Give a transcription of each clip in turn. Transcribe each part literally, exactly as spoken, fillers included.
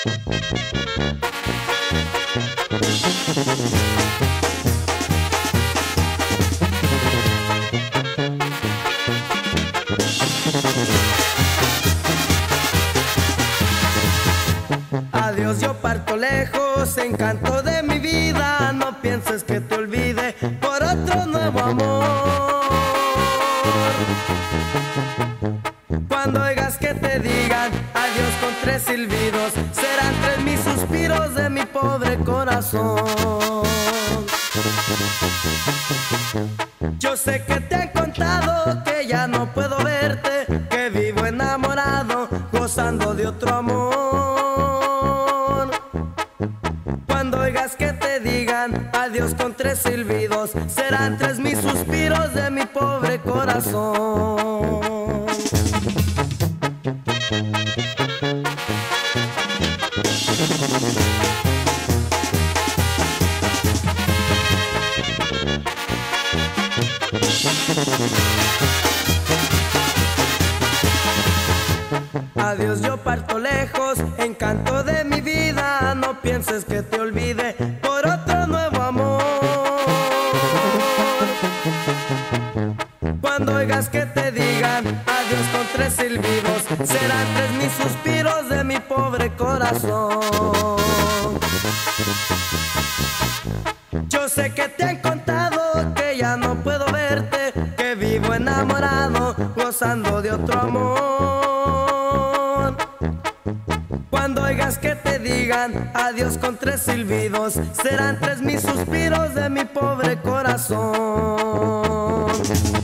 Adiós, yo parto lejos, encanto de mi vida. No pienses que te olvide por otro nuevo amor. Cuando oigas que te digan adiós con tres silbidos, serán tres mis suspiros de mi pobre corazón. Yo sé que te han contado que ya no puedo verte, que vivo enamorado, gozando de otro amor. Cuando oigas que te digan adiós con tres silbidos, serán tres mis suspiros de mi pobre corazón. Adiós, yo parto lejos, encanto de mi vida. No pienses que te olvide por otro nuevo amor. Cuando oigas que te digan adiós con tres silbidos, serán tres mis suspiros de mi pobre corazón. Yo sé que te han contado que ya no puedo verte, que vivo enamorado, gozando de otro amor. Cuando oigas que te digan adiós con tres silbidos, serán tres mis suspiros de mi pobre corazón.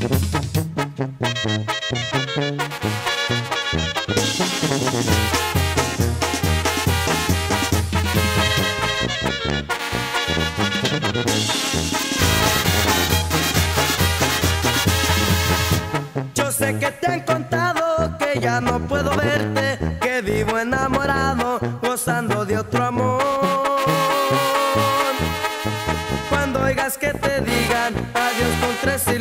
Yo sé que te han contado que ya no puedo verte, que vivo enamorado, gozando de otro amor. Cuando oigas que te digan adiós con tres silbidos,